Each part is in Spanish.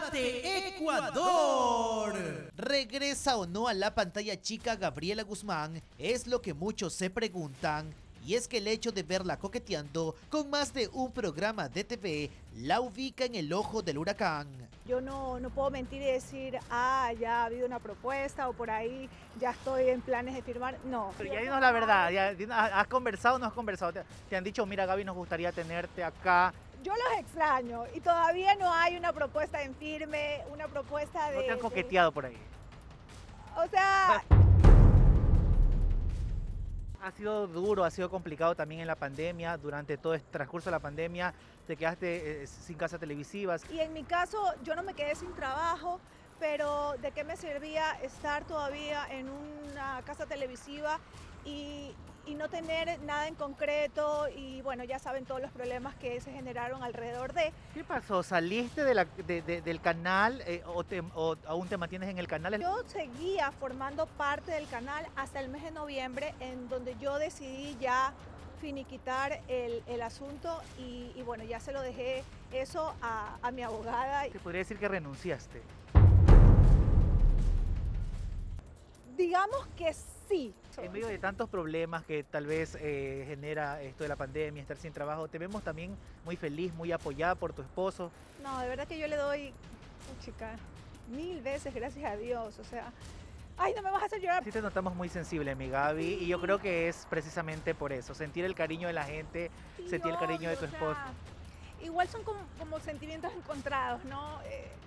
Debate Ecuador. ¿Regresa o no a la pantalla chica Gabriela Guzmán? Es lo que muchos se preguntan. Y es que el hecho de verla coqueteando con más de un programa de TV la ubica en el ojo del huracán. Yo no puedo mentir y decir, ya ha habido una propuesta o por ahí ya estoy en planes de firmar. No. Pero ya dinos la verdad, ¿has conversado o no has conversado? ¿Te han dicho, mira Gaby, nos gustaría tenerte acá? Yo los extraño y todavía no hay una propuesta en firme, una propuesta de... ¿No te han coqueteado por ahí? O sea... Ha sido duro, ha sido complicado también en la pandemia, durante todo este transcurso de la pandemia, te quedaste sin casas televisivas. Y en mi caso, yo no me quedé sin trabajo, pero ¿de qué me servía estar todavía en una casa televisiva y no tener nada en concreto? Y bueno, ya saben todos los problemas que se generaron alrededor de... ¿Qué pasó? ¿Saliste del canal o aún te mantienes en el canal? Yo seguía formando parte del canal hasta el mes de noviembre, en donde yo decidí ya finiquitar el asunto y bueno, ya se lo dejé eso a mi abogada. ¿Te podría decir que renunciaste? Digamos que sí. En medio de tantos problemas que tal vez genera esto de la pandemia, estar sin trabajo, te vemos también muy feliz, muy apoyada por tu esposo. No, de verdad que yo le doy, chica, 1000 veces gracias a Dios, o sea, ay, no me vas a hacer llorar. Sí te notamos muy sensible, mi Gaby, y yo creo que es precisamente por eso, sentir el cariño de la gente, Sí, sentir el cariño de tu o sea, esposo. Igual son como sentimientos encontrados, ¿no?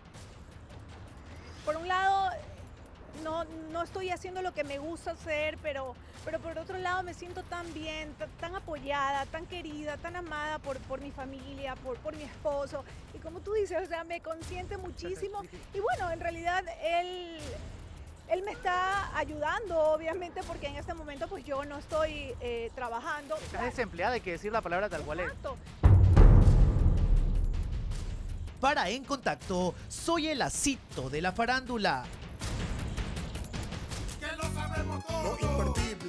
Por un lado... No estoy haciendo lo que me gusta hacer, pero por otro lado me siento tan bien, tan apoyada, tan querida, tan amada por mi familia, por mi esposo. Y como tú dices, o sea, me consiente muchísimo. Y bueno, en realidad él me está ayudando, obviamente, porque en este momento pues yo no estoy trabajando. Estás desempleada, hay que decir la palabra tal cual es. Exacto. Para En Contacto, soy el Acito de la farándula. Lo invertible.